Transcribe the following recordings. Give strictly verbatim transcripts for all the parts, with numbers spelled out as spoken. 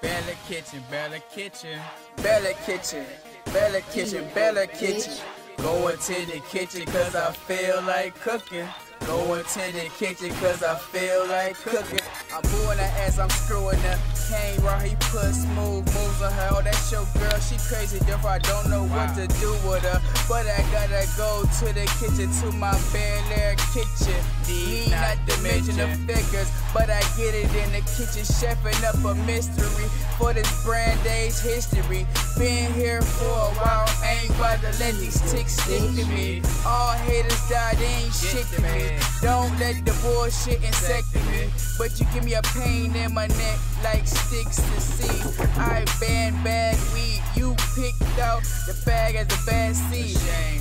Bella Kitchen, Bella Kitchen, Bella Kitchen, Bella Kitchen, Bella Kitchen. Going to the kitchen cause I feel like cooking. Going to the kitchen cause I feel like cooking. I'm booing her ass, I'm screwing her. Came right, he put smooth moves on her. Oh, that's your girl, she crazy different. I don't know what Wow. to do with her. But I gotta go to the kitchen, to my Bel Air kitchen. Need not to mention the figures, but I get it in the kitchen, chefing up a mystery for this brand age history. Been here for a while, ain't about to let these ticks stick to me. All haters die, they ain't shit to me. Don't let the bullshit insect me, but you give me a pain in my neck like sticks to see. I band bag weed, you picked out the bag as a bad seed. shame.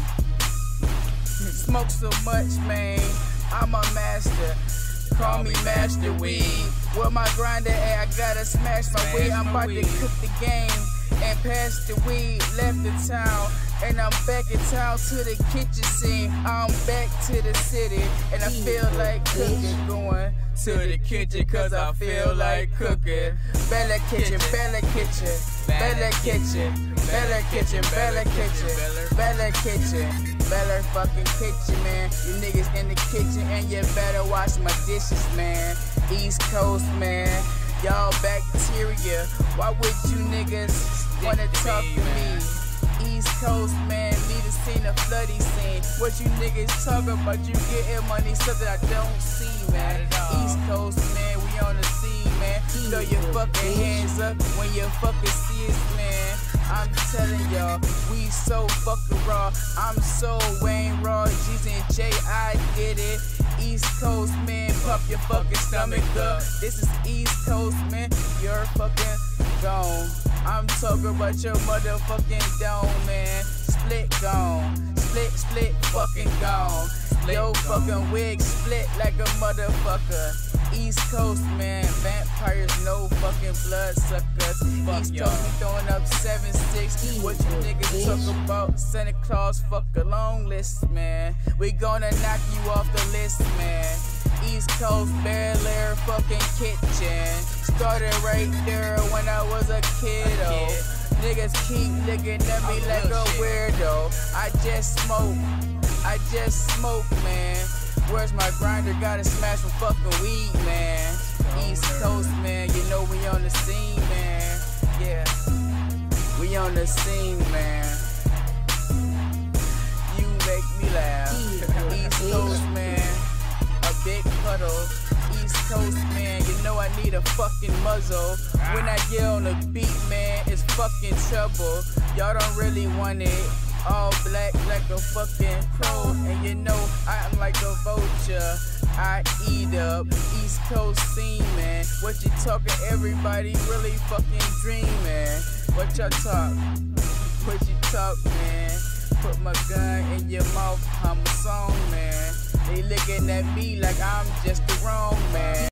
Smoke so much, man, I'm a master. Call me Master Weed. Where my grinder at, I gotta smash my Smash weed. I'm my about weed. to cook the game and pass the weed. Left the town, and I'm back in town to the kitchen scene. I'm back to the city, and I feel like cooking. Going to the kitchen cause I feel like cooking. Bella Kitchen, Bella Kitchen, Bella Kitchen, Bella Kitchen, Bella Kitchen, Bella Kitchen, Bella fucking kitchen, man. You niggas in the kitchen and you better wash my dishes, man. East Coast, man. Y'all bacteria. Why would you niggas wanna talk to me? East Coast, man, need to see the floody scene. What you niggas talk about, you getting money, something I don't see, man. East Coast, man, we on the scene, man. Throw your fucking hands up when you fucking see us, man. I'm telling y'all, we so fucking raw. I'm so Wayne Raw, G's and J, I did it. East Coast, man, pump your fucking stomach up. This is East Coast, man, you're fucking gone. I'm talking about your motherfucking dome, man. Split gone, split, split, fucking gone. Yo fucking wig split like a motherfucker. East Coast, man, vampires, no fucking bloodsuckers. East Coast, we throwing up seven six. What you niggas talk about? Santa Claus, fuck a long list, man. We gonna knock you off the list, man. East Coast, Bel Air, fucking kitchen. Started right there when I was a kiddo. Niggas keep looking at me like a weirdo. I just smoke, I just smoke, man. Where's my grinder? Gotta smash some fucking weed, man. East Coast, man, you know we on the scene, man. Yeah, we on the scene, man. You make me laugh. East Coast, man, a big puddle. East Coast, man, you know I need a fucking muzzle. When I get on the beat, man, it's fucking trouble. Y'all don't really want it. All black like a fucking crow. And you know I'm like a vulture, I eat up. East Coast scene, man. What you talking? Everybody really fucking dreaming. What y'all talk? What you talk, man? Put my gun in your mouth, I'm a song, man. They looking at me like I'm just the wrong man.